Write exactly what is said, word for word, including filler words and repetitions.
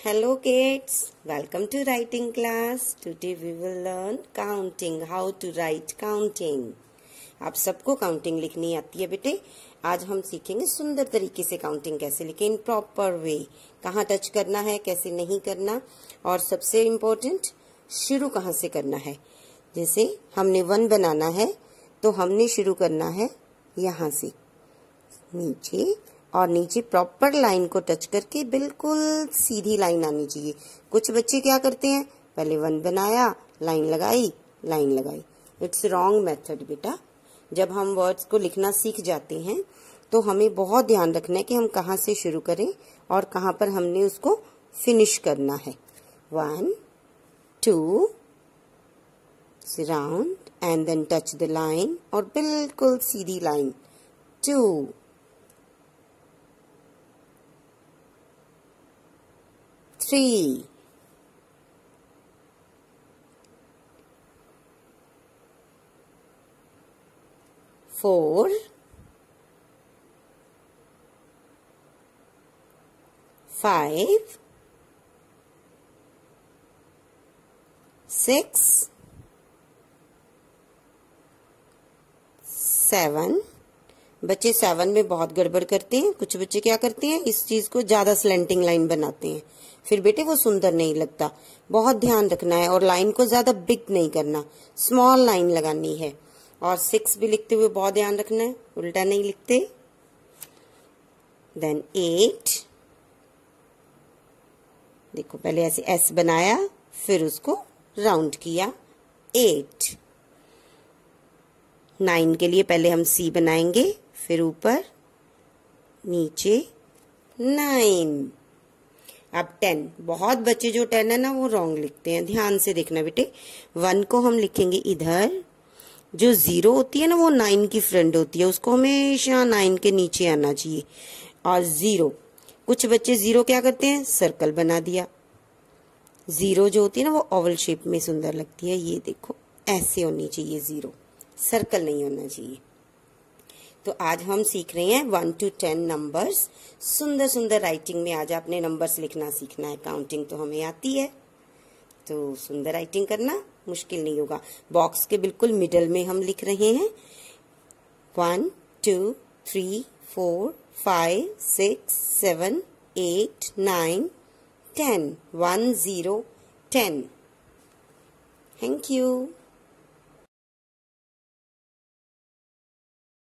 Hello kids, welcome to writing class. Today we will learn counting, how to write counting. आप सबको counting लिखनी आती है बेटे. आज हम सीखेंगे सुंदर तरीके से काउंटिंग कैसे लिखें इन प्रॉपर वे. कहाँ टच करना है, कैसे नहीं करना, और सबसे इम्पोर्टेंट शुरू कहाँ से करना है. जैसे हमने वन बनाना है तो हमने शुरू करना है यहाँ से नीचे, और नीचे प्रॉपर लाइन को टच करके बिल्कुल सीधी लाइन आनी चाहिए. कुछ बच्चे क्या करते हैं, पहले वन बनाया, लाइन लगाई, लाइन लगाई. इट्स रॉन्ग मेथड बेटा. जब हम वर्ड्स को लिखना सीख जाते हैं तो हमें बहुत ध्यान रखना है कि हम कहाँ से शुरू करें और कहाँ पर हमने उसको फिनिश करना है. One two round and then touch the line, और बिल्कुल सीधी line. Two, three, four, five, six, seven. बच्चे सेवन में बहुत गड़बड़ करते हैं. कुछ बच्चे क्या करते हैं, इस चीज को ज्यादा स्लेंटिंग लाइन बनाते हैं, फिर बेटे वो सुंदर नहीं लगता. बहुत ध्यान रखना है, और लाइन को ज्यादा बिग नहीं करना, स्मॉल लाइन लगानी है. और सिक्स भी लिखते हुए बहुत ध्यान रखना है, उल्टा नहीं लिखते. देन एट, देखो पहले ऐसे एस बनाया, फिर उसको राउंड किया. एट. नाइन के लिए पहले हम सी बनाएंगे, फिर ऊपर नीचे नाइन. अब टेन. बहुत बच्चे जो टेन है ना वो रॉन्ग लिखते हैं, ध्यान से देखना बेटे. वन को हम लिखेंगे इधर. जो जीरो होती है ना वो नाइन की फ्रेंड होती है, उसको हमेशा नाइन के नीचे आना चाहिए. और जीरो, कुछ बच्चे जीरो क्या करते हैं, सर्कल बना दिया. जीरो जो होती है ना वो ओवल शेप में सुंदर लगती है. ये देखो ऐसे होनी चाहिए जीरो, सर्कल नहीं होना चाहिए. तो आज हम सीख रहे हैं वन टू टेन नंबर्स. सुंदर सुंदर राइटिंग में आज आपने नंबर्स लिखना सीखना है. काउंटिंग तो हमें आती है, तो सुंदर राइटिंग करना मुश्किल नहीं होगा. बॉक्स के बिल्कुल मिडल में हम लिख रहे हैं. One two three four five six seven eight nine ten. One zero ten. Thank you.